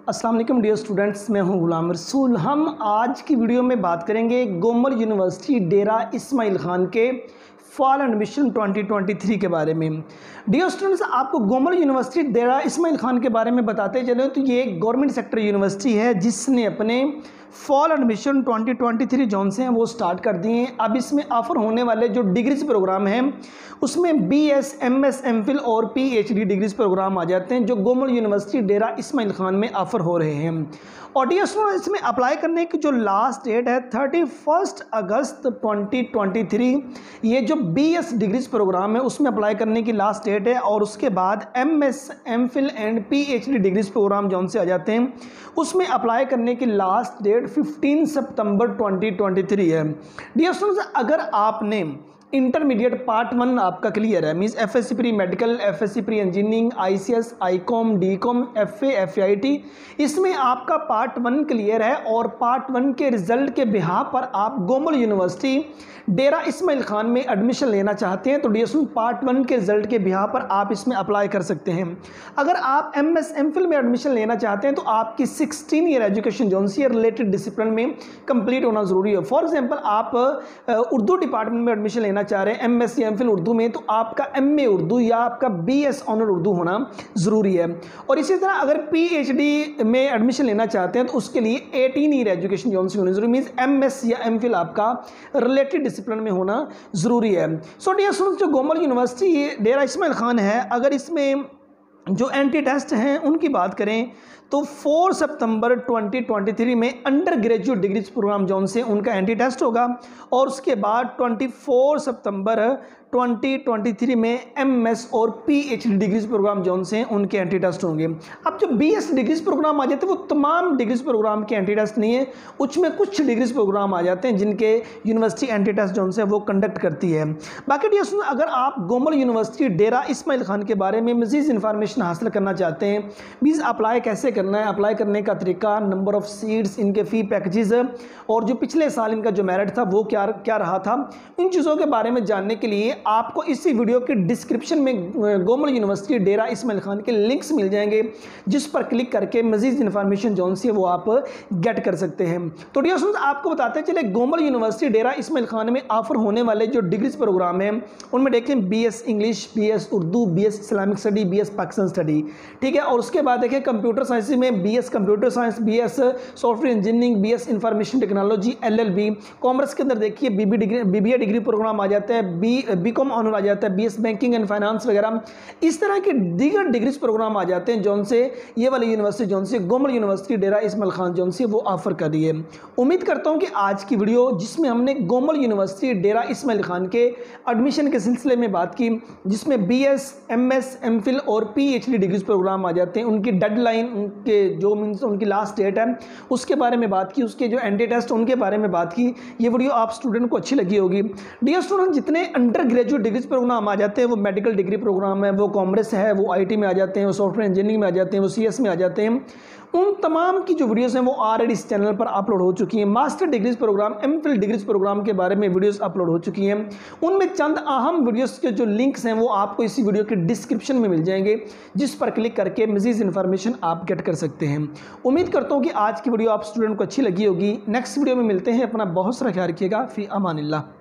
अस्सलाम वालेकुम dear students, मैं हूं गुलाम रसूल। हम आज की वीडियो में बात करेंगे गोमल यूनिवर्सिटी डेरा इस्माइल खान के फॉल एडमिशन 2023 के बारे में। डियर स्टूडेंट्स, आपको गोमल यूनिवर्सिटी डेरा इस्माइल खान के बारे में बताते चले तो ये एक गवर्नमेंट सेक्टर यूनिवर्सिटी है जिसने अपने फॉल एडमिशन 2023 जोन से हैं वो स्टार्ट कर दिए हैं। अब इसमें ऑफर होने वाले जो डिग्रीज प्रोग्राम हैं उसमें BS, MS, MPhil और PhD डिग्रीज प्रोग्राम आ जाते हैं जो गोमल यूनिवर्सिटी डेरा इस्माइल खान में ऑफर हो रहे हैं। और डियर स्टूडेंट्स, इसमें अप्लाई करने की जो लास्ट डेट है 31 अगस्त 2023। ये जो BS डिग्रीज प्रोग्राम है उसमें अप्लाई करने की लास्ट डेट है। और उसके बाद MS, MPhil and PhD degrees program जौन से आ जाते हैं उसमें अप्लाई करने की लास्ट डेट 15 सितंबर 2023 है। डियर स्टूडेंट्स, अगर आपने इंटरमीडिएट पार्ट 1 आपका क्लियर है, means FSC pre medical, FSC pre engineering, ICS, ICOM, DCOM, FA, FAIT, इसमें आपका पार्ट 1 क्लियर है और पार्ट 1 के रिजल्ट के बिहार पर आप गोमल यूनिवर्सिटी डेरा इस्माइल खान में एडमिशन लेना चाहते हैं तो डियर स्टूडेंट पार्ट 1 के रिजल्ट के बिहार पर आप इसमें अप्लाई कर सकते हैं। अगर आप MS, MPhil में एडमिशन लेना चाहते हैं तो आपकी 16 ईयर एजुकेशन जोन से रिलेटेड डिसिप्लिन में कंप्लीट होना ज़रूरी है। फॉर एग्जांपल, आप उर्दू डिपार्टमेंट में एडमिशन लेना चाह रहे हैं MS या MPhil उर्दू में तो आपका MA उर्दू या आपका BS ऑनर उर्दू होना ज़रूरी है। और इसी तरह अगर PhD में एडमिशन लेना चाहते हैं तो उसके लिए 18 ईयर एजुकेशन जोन से होनी जरूरी, मीन्स MS या MPhil आपका रिलेटेड डिसिप्लिन में होना ज़रूरी है। सो डियर स्टूडेंट्स, जो गोमल यूनिवर्सिटी डेरा इस्माइल खान है, अगर इसमें जो एंटी टेस्ट हैं उनकी बात करें तो 4 सितंबर 2023 में अंडर ग्रेजुएट डिग्रीज प्रोग्राम जोन से उनका एंटी टेस्ट होगा और उसके बाद 24 सितंबर 2023 में MS और PhD डिग्रीज प्रोग्राम जोन से उनके एंटी टेस्ट होंगे। अब जो BS डिग्रीज प्रोग्राम आ जाते हैं वो तमाम डिग्रीज प्रोग्राम के एंटी टेस्ट नहीं है, उसमें कुछ डिग्रीज प्रोग्राम आ जाते हैं जिनके यूनिवर्सिटी एंटी टेस्ट जोन से वो कंडक्ट करती है। बाकी डियर, अगर आप गोमल यूनिवर्सिटी डेरा इस्माइल खान के बारे में मज़ीद इन्फॉर्मेशन हासिल करना चाहते हैं, मीन्स अप्लाई कैसे करना है, अप्लाई करने का तरीका, नंबर ऑफ सीट्स, इनके फ़ी पैकेजेस और जो पिछले साल इनका जो मेरिट था वो क्या रहा था, इन चीज़ों के बारे में जानने के लिए आपको इसी वीडियो के डिस्क्रिप्शन में गोमल यूनिवर्सिटी डेरा इस्माइल खान के लिंक्स मिल जाएंगे जिस पर क्लिक करके मजीद इन्फॉर्मेशन जोन सी वो आप गेट कर सकते हैं। तो डियर स्टूडेंट्स, आपको बताते चले गोमल यूनिवर्सिटी डेरा इस्माइल खान में ऑफर होने वाले जो डिग्रीज प्रोग्राम हैं उनमें देखें BS English, BS Urdu, BS Islamic study, BS Pakistan study, ठीक है। और उसके बाद देखें कंप्यूटर साइंस में BS computer science, BS software engineering, BS information technology, LLB। Commerce के अंदर देखिए BBA डिग्री प्रोग्राम आ जाता है, BCom ऑनर आ जाता है, BS बैंकिंग एंड फाइनेंस वगैरह, इस तरह के दीगर डिग्रीज प्रोग्राम आ जाते हैं जौन से ये वाली यूनिवर्सिटी जौन से गोमल यूनिवर्सिटी डेरा इस्माइल खान जौन से वो ऑफर कर रही है। उम्मीद करता हूं कि आज की वीडियो जिसमें हमने गोमल यूनिवर्सिटी डेरा इस्माइल खान के एडमिशन के सिलसिले में बात की, जिसमें BS, MS, MPhil और PhD डिग्रीज प्रोग्राम आ जाते हैं, उनकी डेडलाइन, उनके जो मीन्स उनकी लास्ट डेट है उसके बारे में बात की, उसके जो एंटी टेस्ट उनके बारे में बात की, ये वीडियो आप स्टूडेंट को अच्छी लगी होगी। डियर स्टूडेंट, जितने अंडर ग्रेजुएट डिग्रीज प्रोग्राम आ जाते हैं वो मेडिकल डिग्री प्रोग्राम है, वो कॉमर्स है, वो IT में आ जाते हैं, वो सॉफ्टवेयर इंजीनियरिंग में आ जाते हैं, वो CS में आ जाते हैं, उन तमाम की जो वीडियोस हैं वो ऑलरेडी इस चैनल पर अपलोड हो चुकी हैं। Master degrees program, MPhil degrees program के बारे में वीडियोस अपलोड हो चुकी हैं। उनमें चंद अहम वीडियोस के जो लिंक्स हैं वो आपको इसी वीडियो के डिस्क्रिप्शन में मिल जाएंगे जिस पर क्लिक करके मज़ीद इन्फॉर्मेशन आप गेट कर सकते हैं। उम्मीद करता हूँ कि आज की वीडियो आप स्टूडेंट को अच्छी लगी होगी। नेक्स्ट वीडियो में मिलते हैं। अपना बहुत सारा ख्याल रखिएगा। फ़ी अमानिल्लाह।